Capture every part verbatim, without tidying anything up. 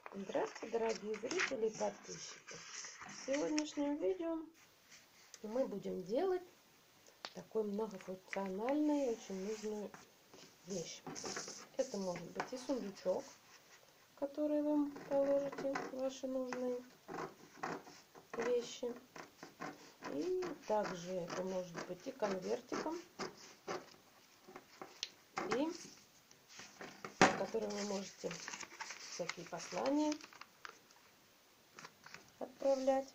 Здравствуйте, дорогие зрители и подписчики! В сегодняшнем видео мы будем делать такой многофункциональную, очень нужную вещь. Это может быть и сундучок, в который вы положите ваши нужные вещи. И также это может быть и конвертиком, и в который вы можете всякие послания отправлять,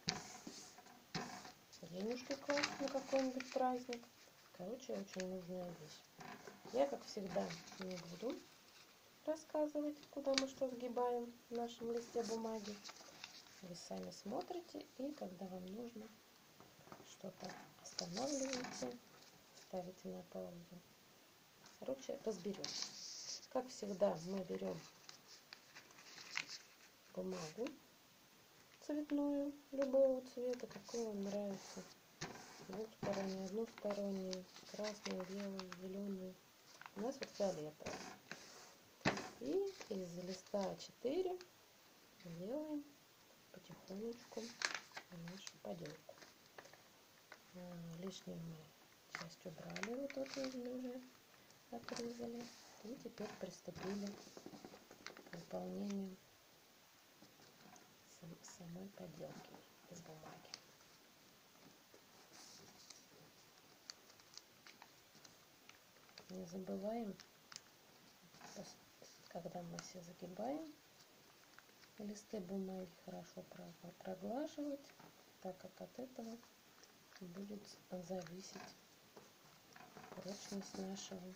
денежки класть на какой-нибудь праздник. Короче, очень нужная вещь. Я, как всегда, не буду рассказывать, куда мы что сгибаем в нашем листе бумаги. Вы сами смотрите, и когда вам нужно что-то, останавливаете, ставите на паузу. Короче, разберем. Как всегда, мы берем бумагу цветную, любого цвета, какой вам нравится. Двухстороннюю, одностороннюю, красную, белую, зеленую. У нас вот фиолетовая. И из листа а четыре делаем потихонечку нашу поделку. Лишнюю мы часть убрали, вот эту уже отрезали. И теперь приступили к выполнению самой поделки из бумаги. Не забываем, когда мы все загибаем, листы бумаги хорошо проглаживать, так как от этого будет зависеть прочность нашего,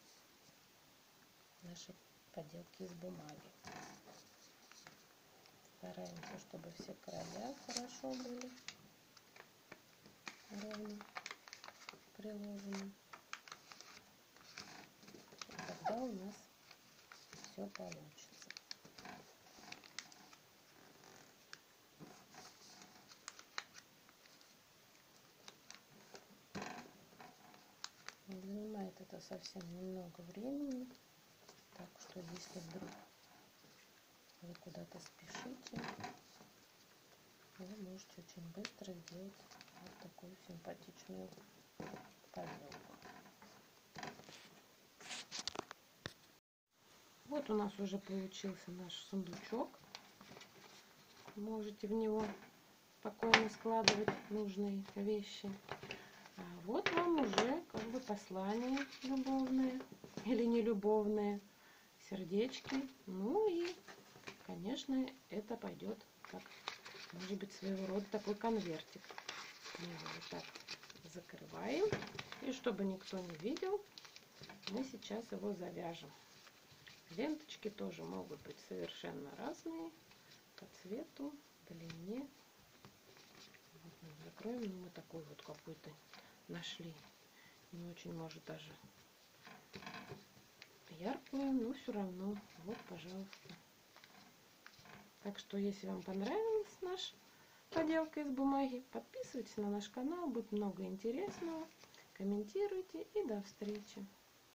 нашей поделки из бумаги. Стараемся, чтобы все края хорошо были ровно приложены. И тогда у нас все получится. Занимает это совсем немного времени, так что если вдруг вы куда-то спешите, вы можете очень быстро сделать вот такую симпатичную поделку. Вот у нас уже получился наш сундучок. Можете в него спокойно складывать нужные вещи. А вот вам уже как бы послание любовное или нелюбовное, сердечки. Ну и, конечно, это пойдет как, может быть, своего рода такой конвертик. Мы его вот так закрываем. И чтобы никто не видел, мы сейчас его завяжем. Ленточки тоже могут быть совершенно разные по цвету, длине. Вот мы закроем, но мы такой вот какой-то нашли. Не очень, может, даже яркую, но все равно. Вот, пожалуйста. Так что, если вам понравилась наша поделка из бумаги, подписывайтесь на наш канал, будет много интересного. Комментируйте и до встречи.